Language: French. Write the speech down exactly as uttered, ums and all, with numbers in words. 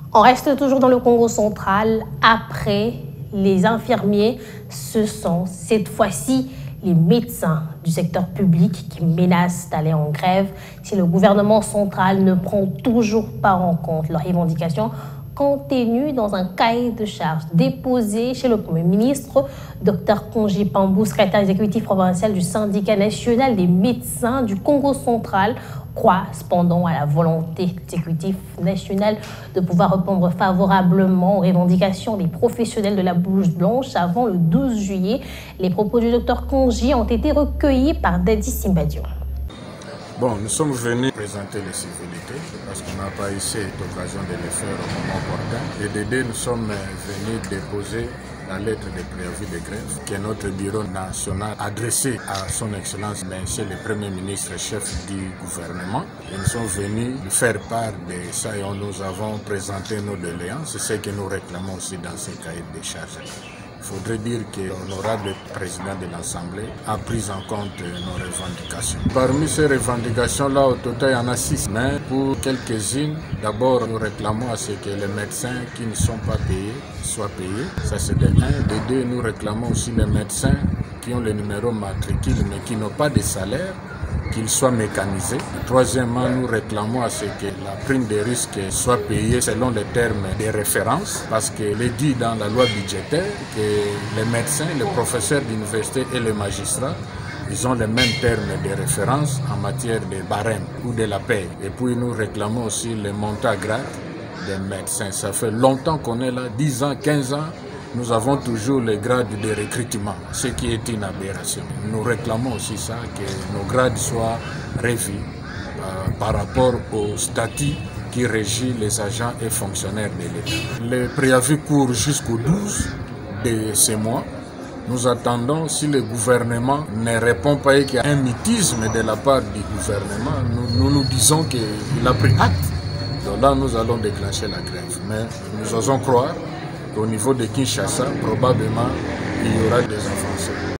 On reste toujours dans le Congo central. Après les infirmiers, ce sont cette fois-ci les médecins du secteur public qui menacent d'aller en grève si le gouvernement central ne prend toujours pas en compte leurs revendications contenues dans un cahier de charges déposé chez le Premier ministre. Docteur Konji Pambou, secrétaire exécutif provincial du syndicat national des médecins du Congo central, croit cependant à la volonté de l'exécutif national de pouvoir répondre favorablement aux revendications des professionnels de la blouse blanche avant le douze juillet. Les propos du docteur Konji ont été recueillis par Dadi Simbadio. Bon, nous sommes venus présenter les civilités parce qu'on n'a pas eu cette occasion de le faire au moment opportun. Et de deux, nous sommes venus déposer la lettre de préavis de grève que notre bureau national a adressée à son Excellence, Monsieur le Premier ministre, chef du gouvernement. Et nous sommes venus lui faire part de ça et nous avons présenté nos doléances. C'est ce que nous réclamons aussi dans ces cahiers de charges. Il faudrait dire que l'honorable président de l'Assemblée a pris en compte nos revendications. Parmi ces revendications-là, au total, il y en a six. Mais pour quelques-unes, d'abord, nous réclamons à ce que les médecins qui ne sont pas payés soient payés. Ça, c'est de un. De deux, nous réclamons aussi les médecins qui ont le numéro matricule mais qui n'ont pas de salaire, qu'ils soient mécanisés. Troisièmement, nous réclamons à ce que la prime de risque soit payée selon les termes de référence, parce qu'il est dit dans la loi budgétaire que les médecins, les professeurs d'université et les magistrats, ils ont les mêmes termes de référence en matière de barème ou de la paie. Et puis nous réclamons aussi les montants grades des médecins. Ça fait longtemps qu'on est là, dix ans, quinze ans. Nous avons toujours les grades de recrutement, ce qui est une aberration. Nous réclamons aussi ça, que nos grades soient revus euh, par rapport au statut qui régit les agents et fonctionnaires de l'État. Le préavis court jusqu'au douze de ce mois. Nous attendons, si le gouvernement ne répond pas et qu'il y a un mutisme de la part du gouvernement, nous nous, nous disons qu'il a pris acte. Donc là, nous allons déclencher la grève. Mais nous osons croire qu'au niveau de Kinshasa, probablement, il y aura des avancées.